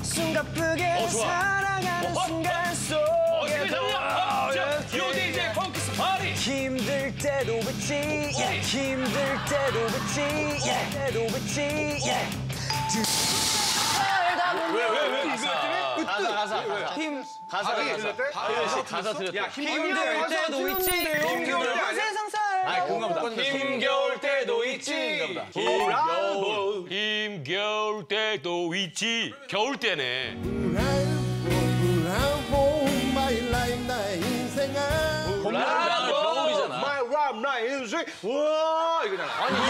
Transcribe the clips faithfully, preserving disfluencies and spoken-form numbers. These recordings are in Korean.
숨가쁘게 살아가는 순간 속에도 요디제이 펑크스 파티. 힘들 때도 그치 yeah. 힘들 때도 그치 yeah. 때도 그치 yeah. 왜왜왜 가사 가사 힘 가사 가사 가사 틀렸다. 야 힘들 때도 있지 힘겨울 때 세상 살 아 그런가 보다. 힘겨울 때도 있지. 힘겨울 힘겨울 때도 있지. 겨울 때네. 나의 인생아 봄이랑 겨울이잖아. My rap, 나의 인생. 와 이거잖아.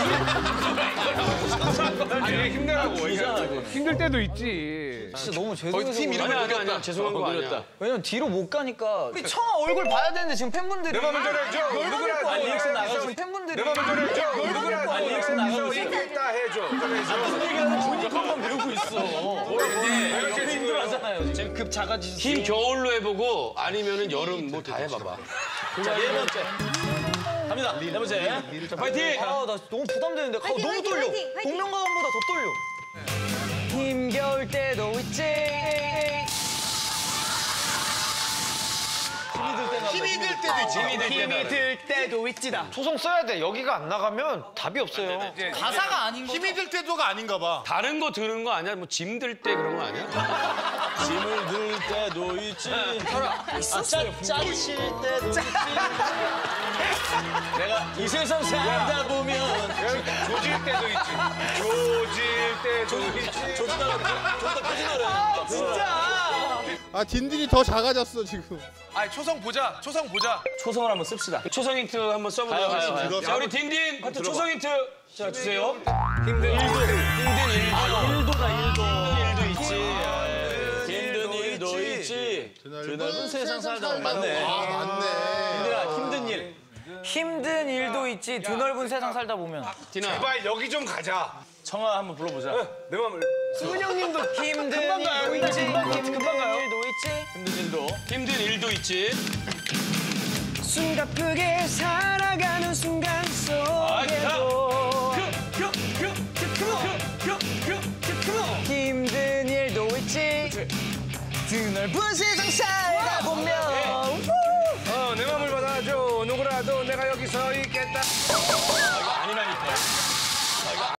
아니 아니 힘내라고. 힘들 때도 있지. 진짜 너무 죄송해서 거의 팀 이름을 그래. 아니야 죄송한 거 아니야. 왜냐면 뒤로 못 가니까 우리 청아 얼굴 봐야 되는데 지금 팬분들이 내 맘을 전해줘. 누구나 아, 리액션 누구나 나가서 지금 팬분들이 내 맘을 전해줘. 누구나 아, 리액션 나가고 있어. 있다 해줘. 얘기하는 조니컵만 배우고 있어. 이렇게 힘들어하잖아요. 지금 급 작아지셨어. 힘 겨울로 해보고 아니면은 여름 뭐 다 해봐봐. 자, 네 번째. 갑니다. 네 번째. 자 파이팅. 아, 나 너무 부담되는데. 아, 화이팅, 너무 화이팅, 떨려. 화이팅, 화이팅. 복면가왕보다 더 떨려. 힘겨울 때도 있지. 힘이 들 때도 있지. 힘이 들 때도 있지다. 초성 써야 돼. 여기가 안 나가면 답이 없어요. 가사가 아닌 거. 힘이 들 때도가 아닌가 봐. 다른 거 들은 거 아니야? 뭐 짐 들 때 그런 거 아니야? 짐을 들 때도 있지. 아, 짜, 짜칠 때도 있지. 내가 이 세상 살다 보면 조질 때도 있지. 조질 때도 있지. 조지다가 조지다 표지나래. 아, 진짜. 아 딘딘이 더 작아졌어 지금. 아니 초성 보자. 초성 보자. 초성을 한번 씁시다. 초성 힌트 한번 써보도록 가요, 가요, 하겠습니다. 가요. 자 우리 딘딘 하여튼 초성 힌트 자 주세요. 힘든 일도. 딘딘 일도. 일도다 일도. 일도 있지. 힘든 일도 있지. 드넓은 세상 살다 맞네. 아 맞네. 힘들아 힘든 일. 힘든 일도 있지. 드넓은 세상 살다 보면. 디나. 제발 여기 좀 가자. 청아 한번 불러보자. 내 맘을. 수근 형님도 힘든 금방 가요, 일도 있지. 금방 가요, 힘든 금방 가요. 일도 있지. 힘든 일도. 힘든 일도 있지. 숨가쁘게 살아가는 순간 속에도 힘든 일도 있지. 드넓은 세상 살다 보면 어, 내 맘을 받아줘. 누구라도 내가 여기 서 있겠다. 아니라니까.